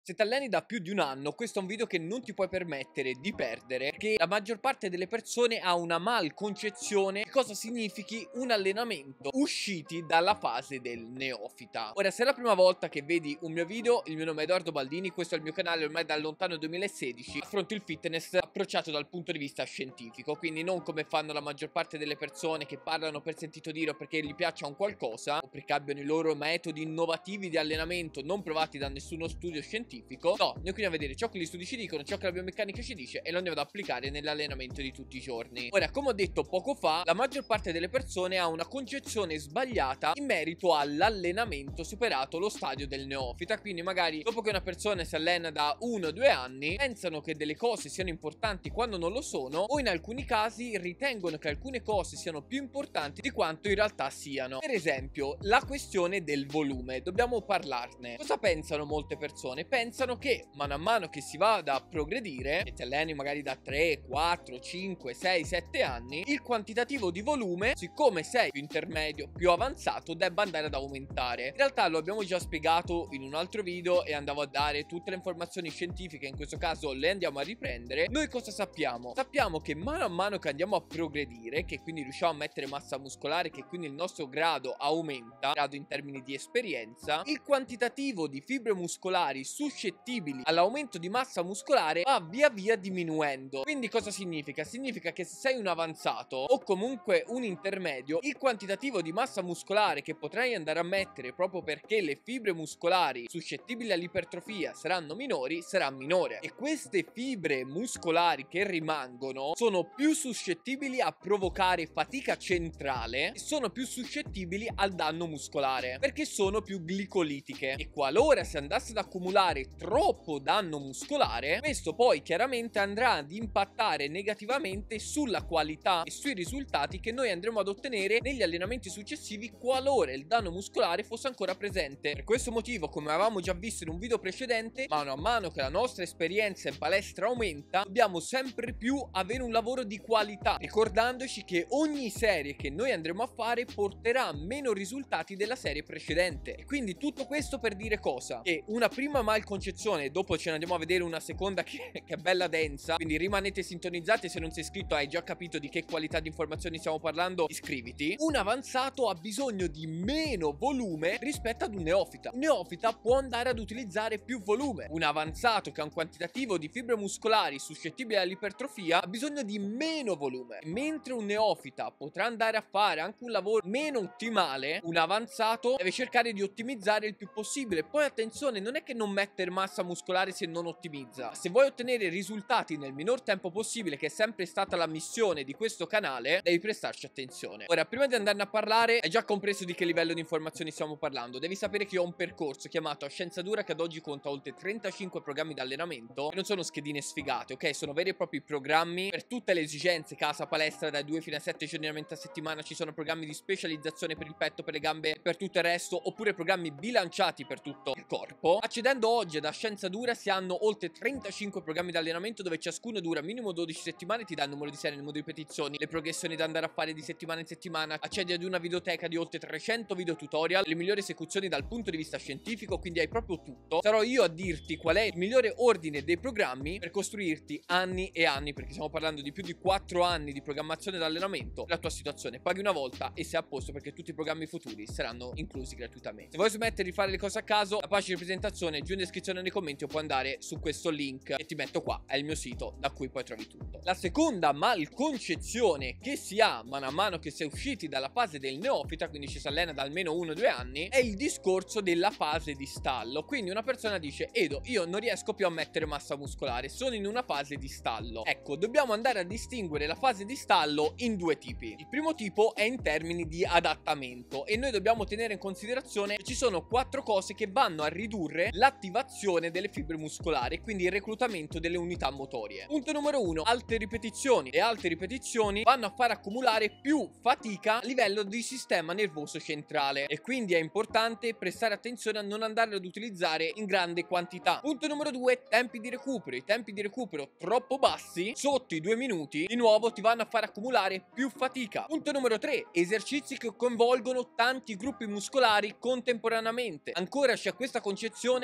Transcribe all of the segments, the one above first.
Se ti alleni da più di un anno, questo è un video che non ti puoi permettere di perdere, perché la maggior parte delle persone ha una malconcezione di cosa significhi un allenamento usciti dalla fase del neofita. Ora, se è la prima volta che vedi un mio video, il mio nome è Edoardo Baldini, questo è il mio canale ormai dal lontano 2016, affronto il fitness approcciato dal punto di vista scientifico, quindi non come fanno la maggior parte delle persone che parlano per sentito dire o perché gli piaccia un qualcosa, o perché abbiano i loro metodi innovativi di allenamento non provati da nessuno studio scientifico. No, noi qui a vedere ciò che gli studi ci dicono, ciò che la biomeccanica ci dice e lo andiamo ad applicare nell'allenamento di tutti i giorni. Ora, come ho detto poco fa, la maggior parte delle persone ha una concezione sbagliata in merito all'allenamento superato lo stadio del neofita, quindi magari dopo che una persona si allena da 1-2 anni pensano che delle cose siano importanti quando non lo sono, o in alcuni casi ritengono che alcune cose siano più importanti di quanto in realtà siano. Per esempio, la questione del volume, dobbiamo parlarne. Cosa pensano molte persone? Pensano che mano a mano che si vada a progredire, e ti alleni magari da 3, 4, 5, 6, 7 anni, il quantitativo di volume, siccome sei più intermedio, più avanzato, debba andare ad aumentare. In realtà lo abbiamo già spiegato in un altro video e andavo a dare tutte le informazioni scientifiche, in questo caso le andiamo a riprendere. Noi cosa sappiamo? Sappiamo che mano a mano che andiamo a progredire, che quindi riusciamo a mettere massa muscolare, che quindi il nostro grado aumenta, grado in termini di esperienza, il quantitativo di fibre muscolari suscettibili all'aumento di massa muscolare va via via diminuendo. Quindi cosa significa? Significa che se sei un avanzato o comunque un intermedio, il quantitativo di massa muscolare che potrai andare a mettere proprio perché le fibre muscolari suscettibili all'ipertrofia saranno minori, sarà minore. E queste fibre muscolari che rimangono sono più suscettibili a provocare fatica centrale e sono più suscettibili al danno muscolare perché sono più glicolitiche, e qualora si andasse ad accumulare troppo danno muscolare, questo poi chiaramente andrà ad impattare negativamente sulla qualità e sui risultati che noi andremo ad ottenere negli allenamenti successivi qualora il danno muscolare fosse ancora presente. Per questo motivo, come avevamo già visto in un video precedente, mano a mano che la nostra esperienza in palestra aumenta, dobbiamo sempre più avere un lavoro di qualità, ricordandoci che ogni serie che noi andremo a fare porterà meno risultati della serie precedente. E quindi tutto questo per dire cosa? Che una prima malconcezione, dopo ce ne andiamo a vedere una seconda che è bella densa, quindi rimanete sintonizzati. Se non sei iscritto hai già capito di che qualità di informazioni stiamo parlando, iscriviti. Un avanzato ha bisogno di meno volume rispetto ad un neofita. Un neofita può andare ad utilizzare più volume. Un avanzato che ha un quantitativo di fibre muscolari suscettibili all'ipertrofia ha bisogno di meno volume. Mentre un neofita potrà andare a fare anche un lavoro meno ottimale, un avanzato deve cercare di ottimizzare il più possibile. Poi attenzione, non è che non mettere massa muscolare se non ottimizza. Se vuoi ottenere risultati nel minor tempo possibile, che è sempre stata la missione di questo canale, devi prestarci attenzione. Ora, prima di andarne a parlare, hai già compreso di che livello di informazioni stiamo parlando. Devi sapere che io ho un percorso chiamato Scienza Dura che ad oggi conta oltre 35 programmi di allenamento, che non sono schedine sfigate, ok? Sono veri e propri programmi per tutte le esigenze, casa, palestra, dai 2 fino a 7 giorni di allenamento a settimana. Ci sono programmi di specializzazione per il petto, per le gambe, per tutto il resto, oppure programmi bilanciati per tutto il corpo. Accedendo oggi ad Scienza Dura si hanno oltre 35 programmi di allenamento dove ciascuno dura minimo 12 settimane, ti dà il numero di serie, il numero di ripetizioni, le progressioni da andare a fare di settimana in settimana, accedi ad una videoteca di oltre 300 video tutorial, le migliori esecuzioni dal punto di vista scientifico, quindi hai proprio tutto. Sarò io a dirti qual è il migliore ordine dei programmi per costruirti anni e anni, perché stiamo parlando di più di 4 anni di programmazione d'allenamento. La tua situazione, paghi una volta e sei a posto perché tutti i programmi futuri saranno inclusi gratuitamente. Se vuoi smettere di fare le cose a caso, la pagina di presentazione giù in descrizione nei commenti o puoi andare su questo link che ti metto qua, è il mio sito da cui poi trovi tutto. La seconda malconcezione che si ha mano a mano che si è usciti dalla fase del neofita, quindi ci si allena da almeno 1-2 anni, è il discorso della fase di stallo. Quindi una persona dice: Edo, io non riesco più a mettere massa muscolare, sono in una fase di stallo. Ecco, dobbiamo andare a distinguere la fase di stallo in due tipi. Il primo tipo è in termini di adattamento e noi dobbiamo tenere in considerazione che ci sono 4 cose che vanno a ridurre l'attivazione delle fibre muscolari, quindi il reclutamento delle unità motorie. Punto numero 1, alte ripetizioni. Le alte ripetizioni vanno a far accumulare più fatica a livello di sistema nervoso centrale e quindi è importante prestare attenzione a non andare ad utilizzare in grande quantità. Punto numero 2, tempi di recupero. I tempi di recupero troppo bassi, sotto i 2 minuti, di nuovo ti vanno a far accumulare più fatica. Punto numero 3, esercizi che coinvolgono tanti gruppi muscolari contemporaneamente. Ancora c'è questa concezione che un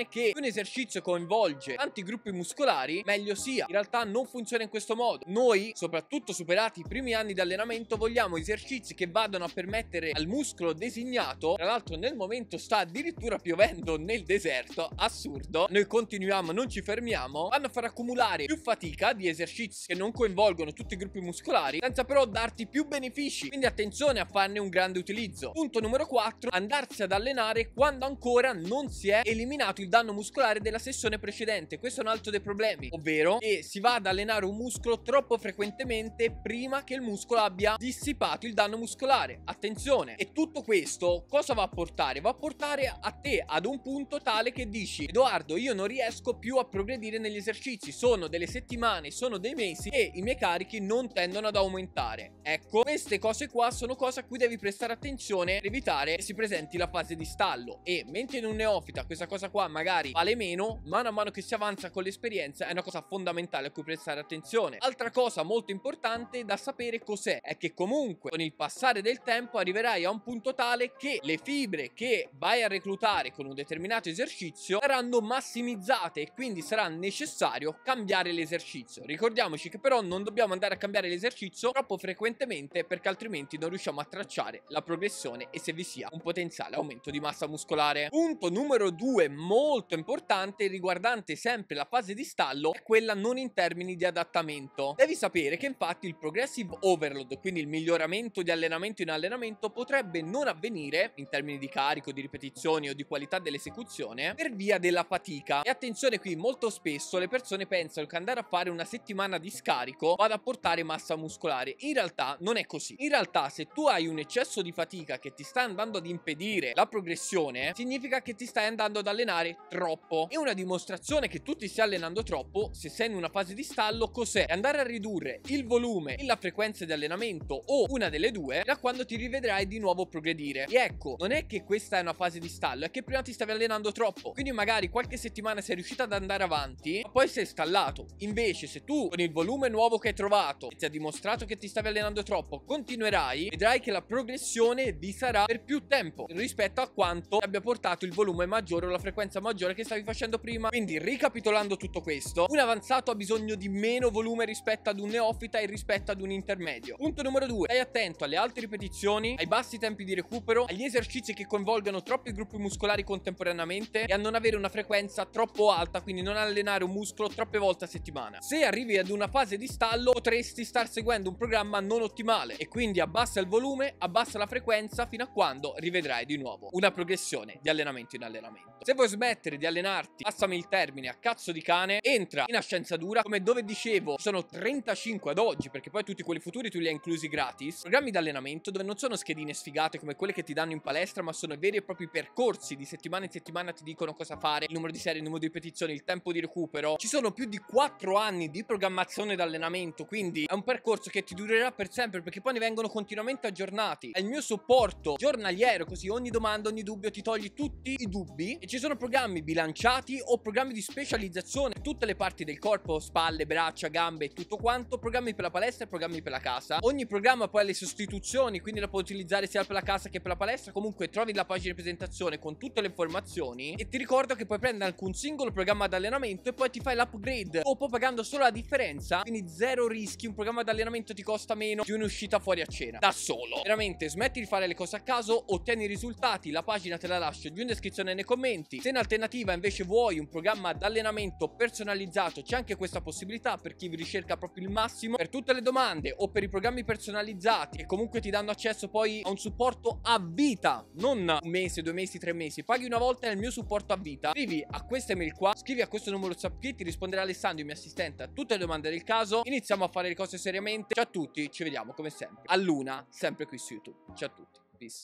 esercizio coinvolge tanti gruppi muscolari, meglio sia. In realtà non funziona in questo modo. Noi, soprattutto superati i primi anni di allenamento, vogliamo esercizi che vadano a permettere al muscolo designato, tra l'altro nel momento sta addirittura piovendo nel deserto, assurdo, noi continuiamo, non ci fermiamo, vanno a far accumulare più fatica di esercizi che non coinvolgono tutti i gruppi muscolari, senza però darti più benefici, quindi attenzione a farne un grande utilizzo. Punto numero 4, andarsi ad allenare quando ancora non si è eliminato il danno muscolare della sessione precedente. Questo è un altro dei problemi, ovvero che si va ad allenare un muscolo troppo frequentemente prima che il muscolo abbia dissipato il danno muscolare. Attenzione! E tutto questo cosa va a portare? Va a portare a te ad un punto tale che dici: Edoardo, io non riesco più a progredire negli esercizi, sono delle settimane, sono dei mesi e i miei carichi non tendono ad aumentare. Ecco, queste cose qua sono cose a cui devi prestare attenzione per evitare che si presenti la fase di stallo. E mentre in un neofita questa cosa qua magari vale meno, mano a mano che si avanza con l'esperienza è una cosa fondamentale a cui prestare attenzione. Altra cosa molto importante da sapere cos'è? È che comunque con il passare del tempo arriverai a un punto tale che le fibre che vai a reclutare con un determinato esercizio saranno massimizzate e quindi sarà necessario cambiare l'esercizio. Ricordiamoci che però non dobbiamo andare a cambiare l'esercizio troppo frequentemente, perché altrimenti non riusciamo a tracciare la progressione e se vi sia un potenziale aumento di massa muscolare. Punto numero 2 molto importante, riguardante sempre la fase di stallo, è quella non in termini di adattamento. Devi sapere che infatti il progressive overload, quindi il miglioramento di allenamento in allenamento, potrebbe non avvenire in termini di carico, di ripetizioni o di qualità dell'esecuzione per via della fatica. E attenzione qui, molto spesso le persone pensano che andare a fare una settimana di scarico vada a portare massa muscolare. In realtà non è così. In realtà se tu hai un eccesso di fatica che ti sta andando ad impedire la progressione, significa che ti stai andando ad allenare troppo. E una dimostrazione che tu ti stai allenando troppo, se sei in una fase di stallo, cos'è? È andare a ridurre il volume e la frequenza di allenamento o una delle due da quando ti rivedrai di nuovo progredire. E ecco, non è che questa è una fase di stallo, è che prima ti stavi allenando troppo, quindi magari qualche settimana sei riuscito ad andare avanti ma poi sei stallato. Invece se tu con il volume nuovo che hai trovato e ti ha dimostrato che ti stavi allenando troppo continuerai, vedrai che la progressione vi sarà per più tempo rispetto a quanto ti abbia portato il volume maggiore o la frequenza maggiore che stavi facendo prima. Quindi ricapitolando tutto questo, un avanzato ha bisogno di meno volume rispetto ad un neofita e rispetto ad un intermedio. Punto numero 2, stai attento alle alte ripetizioni, ai bassi tempi di recupero, agli esercizi che coinvolgono troppi gruppi muscolari contemporaneamente e a non avere una frequenza troppo alta, quindi non allenare un muscolo troppe volte a settimana. Se arrivi ad una fase di stallo potresti star seguendo un programma non ottimale e quindi abbassa il volume, abbassa la frequenza fino a quando rivedrai di nuovo una progressione di allenamento in allenamento. Se vuoi smettere di allenarti, passami il termine, a cazzo di cane, entra in Ascienzatura, come dove dicevo sono 35 ad oggi, perché poi tutti quelli futuri tu li hai inclusi gratis, programmi di allenamento dove non sono schedine sfigate come quelle che ti danno in palestra, ma sono veri e propri percorsi, di settimana in settimana ti dicono cosa fare, il numero di serie, il numero di ripetizioni, il tempo di recupero. Ci sono più di 4 anni di programmazione d'allenamento, quindi è un percorso che ti durerà per sempre, perché poi ne vengono continuamente aggiornati. È il mio supporto giornaliero, così ogni domanda, ogni dubbio ti togli tutti i dubbi, e ci sono programmi bilanciati o programmi di specializzazione, tutte le parti del corpo, spalle, braccia, gambe e tutto quanto, programmi per la palestra e programmi per la casa. Ogni programma poi ha le sostituzioni, quindi la puoi utilizzare sia per la casa che per la palestra. Comunque trovi la pagina di presentazione con tutte le informazioni e ti ricordo che puoi prendere anche un singolo programma di allenamento e poi ti fai l'upgrade dopo pagando solo la differenza, quindi zero rischi. Un programma di allenamento ti costa meno di un'uscita fuori a cena da solo. Veramente smetti di fare le cose a caso, ottieni i risultati, la pagina te la lascio giù in descrizione nei commenti. Se in alternativa invece vuoi un programma di allenamento personalizzato, c'è anche questa possibilità per chi vi ricerca proprio il massimo. Per tutte le domande o per i programmi personalizzati che comunque ti danno accesso poi a un supporto a vita, non un mese, 2 mesi, 3 mesi, paghi una volta nel mio supporto a vita, scrivi a questa email qua, scrivi a questo numero WhatsApp qui, ti risponderà Alessandro, il mio assistente, a tutte le domande del caso. Iniziamo a fare le cose seriamente. Ciao a tutti, ci vediamo come sempre a luna, sempre qui su YouTube. Ciao a tutti.